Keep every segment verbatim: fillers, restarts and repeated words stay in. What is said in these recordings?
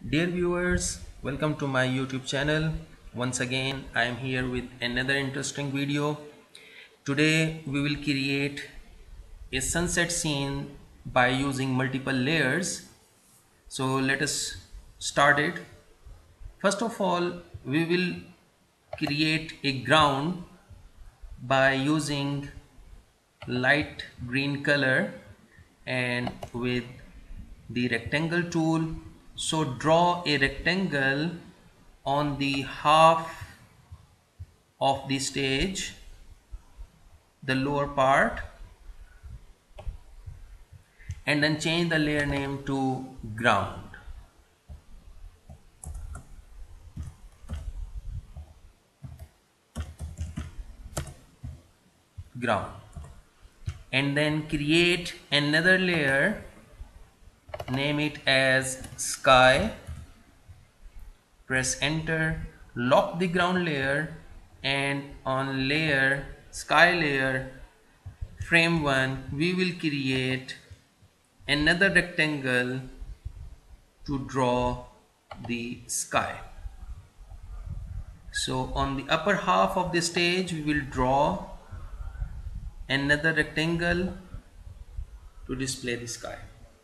Dear viewers, welcome to my YouTube channel. Once again, I am here with another interesting video. Today we will create a sunset scene by using multiple layers. So let us start it. First of all, we will create a ground by using light green color and with the rectangle tool. So draw a rectangle on the half of the stage, the lower part, and then change the layer name to ground. Ground. And then create another layer, name it as sky, press enter, lock the ground layer, and on layer sky layer frame one we will create another rectangle to draw the sky. So on the upper half of the stage we will draw another rectangle to display the sky.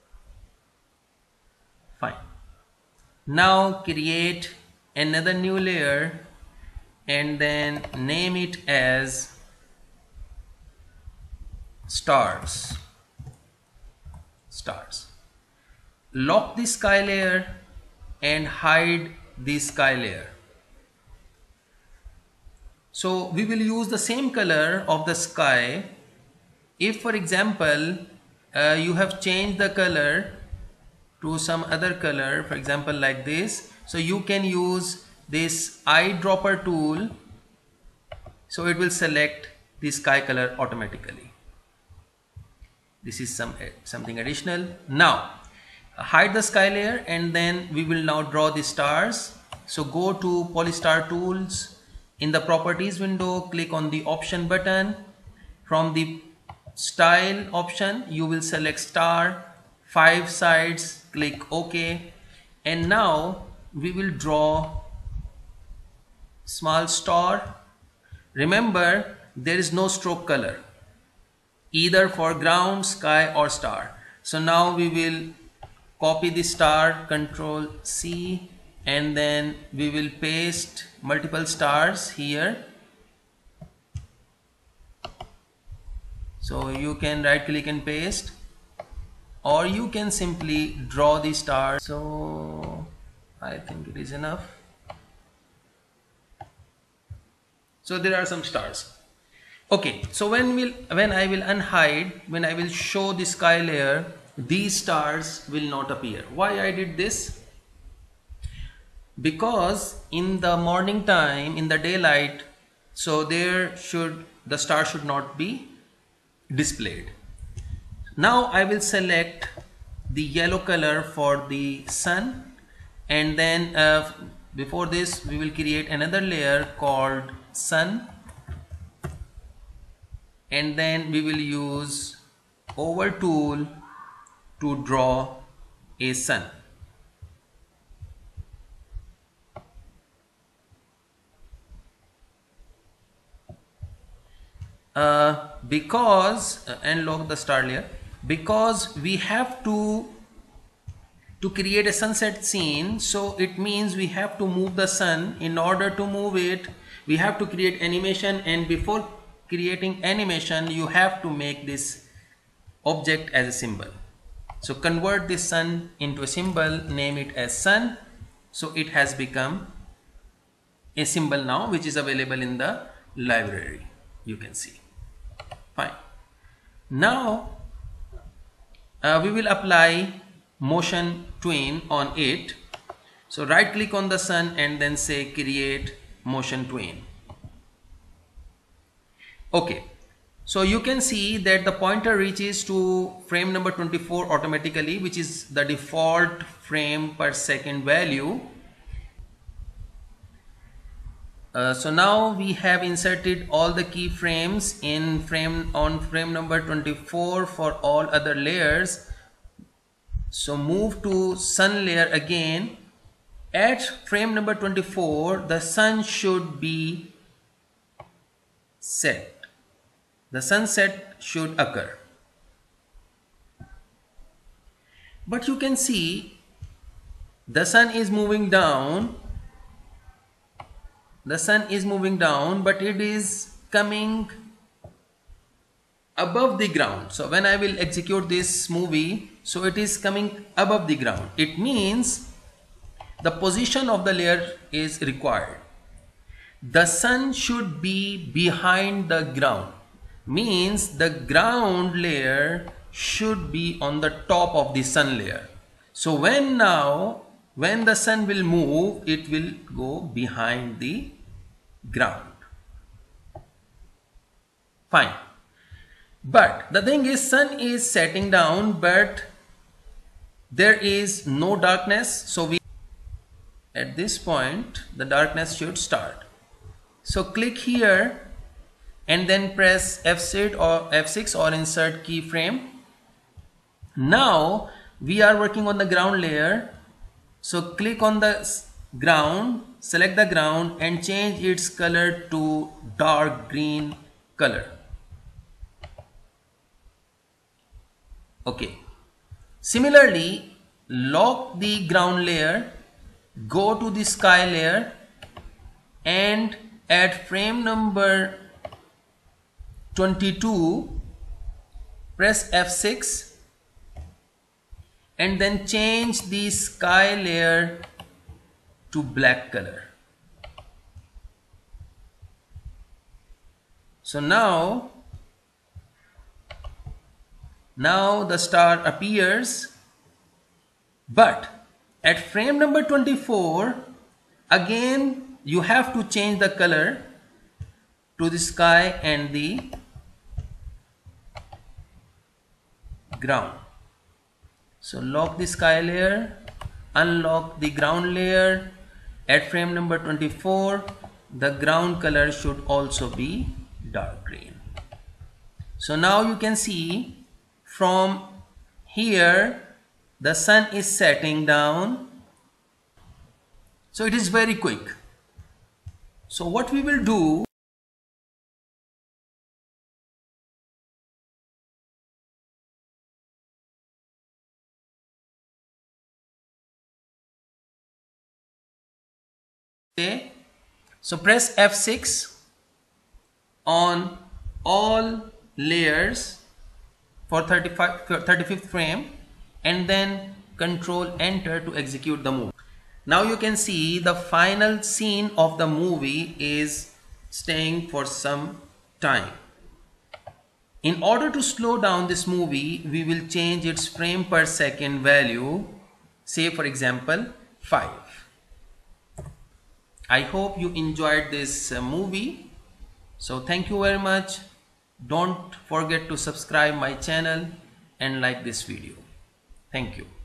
Fine. Now create another new layer and then name it as stars. Stars. Lock the sky layer and hide the sky layer. So we will use the same color of the sky. If for example uh, you have changed the color to some other color, for example like this, so you can use this eyedropper tool, so it will select the sky color automatically. This is some something additional. Now hide the sky layer and then we will now draw the stars. So go to Polystar tools. In the properties window, click on the option button. From the style option you will select star, five sides, click OK, and now we will draw small star. Remember, there is no stroke color either for ground, sky or star. So now we will copy the star, control C, and then we will paste multiple stars here. So you can right click and paste, or you can simply draw the star. So I think it is enough. So there are some stars. Okay, so when will when I will unhide, when I will show the sky layer, these stars will not appear. Why I did this? Because in the morning time, in the daylight, so there should the star should not be displayed. Now I will select the yellow color for the sun, and then uh, before this we will create another layer called sun, and then we will use over tool to draw a sun. Uh, because uh, and lock the star layer, because we have to to create a sunset scene, so it means we have to move the sun. In order to move it, we have to create animation, and before creating animation you have to make this object as a symbol. So convert this sun into a symbol, name it as sun. So it has become a symbol now, which is available in the library, you can see. Fine. Now uh, we will apply motion tween on it. So right click on the sun and then say create motion tween. Okay, so you can see that the pointer reaches to frame number twenty-four automatically, which is the default frame per second value. Uh, so now we have inserted all the keyframes in frame on frame number twenty-four for all other layers. So move to sun layer again At frame number twenty-four, the sun should be set. The sunset should occur. But you can see the sun is moving down. The sun is moving down, but it is coming above the ground. So when I will execute this movie, so it is coming above the ground. It means the position of the layer is required. The sun should be behind the ground. Means the ground layer should be on the top of the sun layer. So when now, when the sun will move, it will go behind the ground. Fine. But the thing is, sun is setting down, but there is no darkness. So we, at this point, the darkness should start. So click here and then press F six or F six or insert keyframe. Now we are working on the ground layer. So click on the ground, select the ground and change its color to dark green color. Okay. Similarly, lock the ground layer, go to the sky layer and at frame number twenty-two, press F six and then change the sky layer to black color. So now, now the star appears, but at frame number twenty-four, again you have to change the color to the sky and the ground. So lock the sky layer, unlock the ground layer. At frame number twenty-four, the ground color should also be dark green. So now you can see from here the sun is setting down. So it is very quick. So what we will do, okay, so press F six on all layers for thirty-fifth frame and then control enter to execute the movie. Now you can see the final scene of the movie is staying for some time. In order to slow down this movie, we will change its frame per second value, say for example five. I hope you enjoyed this uh, movie. So thank you very much. Don't forget to subscribe my channel and like this video. Thank you.